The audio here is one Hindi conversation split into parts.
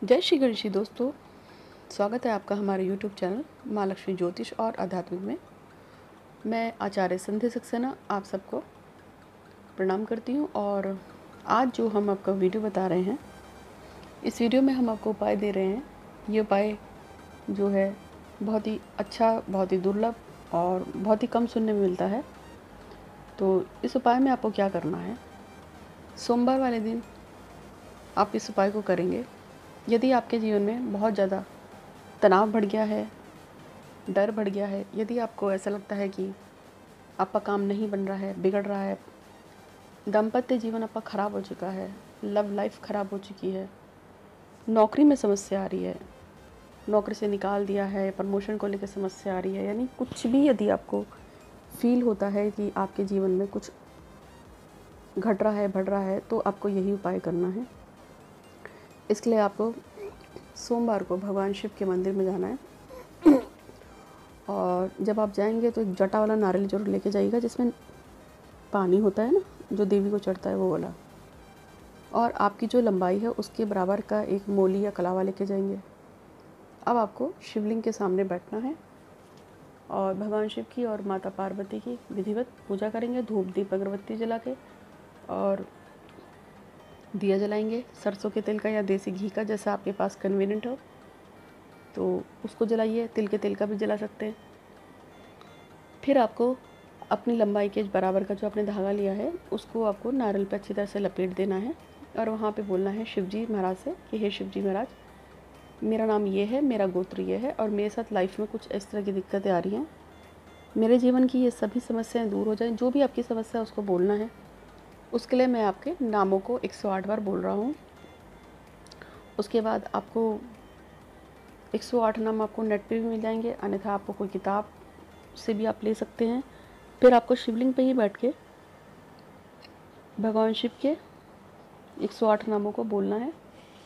जय श्री गणेश दोस्तों, स्वागत है आपका हमारे YouTube चैनल माँ लक्ष्मी ज्योतिष और आध्यात्मिक में। मैं आचार्य संध्या सक्सेना आप सबको प्रणाम करती हूँ। और आज जो हम आपको वीडियो बता रहे हैं, इस वीडियो में हम आपको उपाय दे रहे हैं। ये उपाय जो है बहुत ही अच्छा, बहुत ही दुर्लभ और बहुत ही कम सुनने में मिलता है। तो इस उपाय में आपको क्या करना है, सोमवार वाले दिन आप इस उपाय को करेंगे। यदि आपके जीवन में बहुत ज़्यादा तनाव बढ़ गया है, डर बढ़ गया है, यदि आपको ऐसा लगता है कि आपका काम नहीं बन रहा है, बिगड़ रहा है, दाम्पत्य जीवन आपका ख़राब हो चुका है, लव लाइफ ख़राब हो चुकी है, नौकरी में समस्या आ रही है, नौकरी से निकाल दिया है, प्रमोशन को लेकर समस्या आ रही है, यानी कुछ भी यदि आपको फील होता है कि आपके जीवन में कुछ घट रहा है, बढ़ रहा है, तो आपको यही उपाय करना है। इसके लिए आपको सोमवार को भगवान शिव के मंदिर में जाना है। और जब आप जाएंगे तो एक जटा वाला नारियल जरूर लेके जाइएगा, जिसमें पानी होता है ना, जो देवी को चढ़ता है वो वाला। और आपकी जो लंबाई है उसके बराबर का एक मोली या कलावा लेके जाएंगे। अब आपको शिवलिंग के सामने बैठना है और भगवान शिव की और माता पार्वती की विधिवत पूजा करेंगे, धूप दीप अगरबत्ती जला के, और दिया जलाएंगे सरसों के तेल का या देसी घी का, जैसा आपके पास कन्वीनियंट हो तो उसको जलाइए। तिल के तेल का भी जला सकते हैं। फिर आपको अपनी लंबाई के बराबर का जो आपने धागा लिया है उसको आपको नारियल पर अच्छी तरह से लपेट देना है और वहाँ पे बोलना है शिव जी महाराज से कि हे शिव जी महाराज, मेरा नाम ये है, मेरा गोत्र ये है और मेरे साथ लाइफ में कुछ इस तरह की दिक्कतें आ रही हैं। मेरे जीवन की ये सभी समस्याएँ दूर हो जाएँ। जो भी आपकी समस्या है उसको बोलना है। उसके लिए मैं आपके नामों को 108 बार बोल रहा हूँ। उसके बाद आपको 108 नाम आपको नेट पे भी मिल जाएंगे, अन्यथा आपको कोई किताब से भी आप ले सकते हैं। फिर आपको शिवलिंग पे ही बैठ के भगवान शिव के 108 नामों को बोलना है।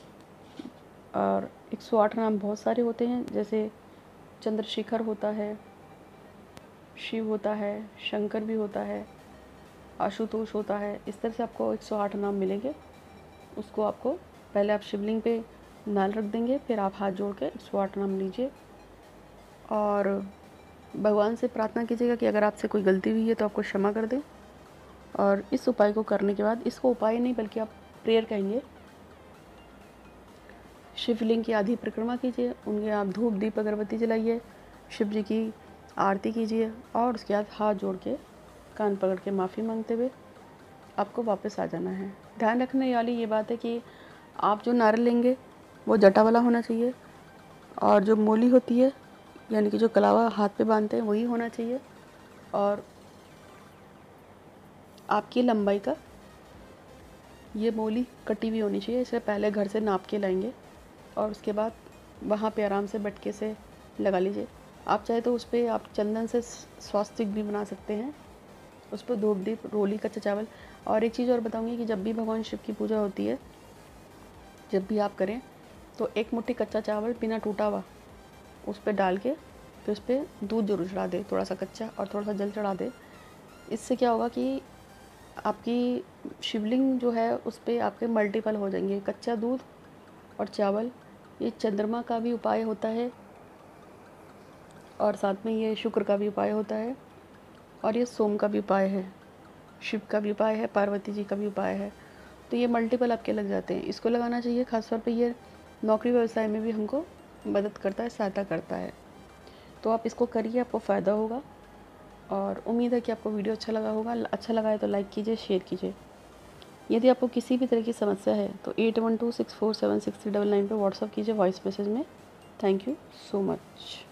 और 108 नाम बहुत सारे होते हैं, जैसे चंद्रशेखर होता है, शिव होता है, शंकर भी होता है, आशुतोष होता है। इस तरह से आपको 108 नाम मिलेंगे। उसको आपको पहले आप शिवलिंग पे नाल रख देंगे, फिर आप हाथ जोड़ के 108 नाम लीजिए और भगवान से प्रार्थना कीजिएगा कि अगर आपसे कोई गलती हुई है तो आपको क्षमा कर दें। और इस उपाय को करने के बाद, इसको उपाय नहीं बल्कि आप प्रेयर कहेंगे, शिवलिंग की आधी परिक्रमा कीजिए, उनके आप धूप दीप अगरबत्ती जलाइए, शिव जी की आरती कीजिए और उसके बाद हाथ जोड़ के कान पकड़ के माफ़ी मांगते हुए आपको वापस आ जाना है। ध्यान रखने वाली ये बात है कि आप जो नारियल लेंगे वो जटा वाला होना चाहिए और जो मोली होती है, यानी कि जो कलावा हाथ पे बांधते हैं, वही होना चाहिए। और आपकी लंबाई का ये मोली कटी हुई होनी चाहिए। इसे पहले घर से नाप के लाएंगे और उसके बाद वहाँ पे आराम से बटके से लगा लीजिए। आप चाहे तो उस पर आप चंदन से स्वास्तिक भी बना सकते हैं, उस पर धूप दीप, रोली, कच्चा चावल। और एक चीज़ और बताऊंगी कि जब भी भगवान शिव की पूजा होती है, जब भी आप करें तो एक मुट्ठी कच्चा चावल बिना टूटा हुआ उस पर डाल के फिर उस पर दूध जरूर चढ़ा दे, थोड़ा सा कच्चा और थोड़ा सा जल चढ़ा दे। इससे क्या होगा कि आपकी शिवलिंग जो है उस पर आपके मल्टीपल हो जाएंगे। कच्चा दूध और चावल, ये चंद्रमा का भी उपाय होता है और साथ में ये शुक्र का भी उपाय होता है और ये सोम का भी उपाय है, शिव का भी उपाय है, पार्वती जी का भी उपाय है। तो ये मल्टीपल आपके लग जाते हैं। इसको लगाना चाहिए। खासतौर पे ये नौकरी व्यवसाय में भी हमको मदद करता है, सहायता करता है। तो आप इसको करिए, आपको फ़ायदा होगा। और उम्मीद है कि आपको वीडियो अच्छा लगा होगा। अच्छा लगा है तो लाइक कीजिए, शेयर कीजिए। यदि आपको किसी भी तरह की समस्या है तो 8126476399 पर व्हाट्सअप कीजिए वॉइस मैसेज में। Thank you so much.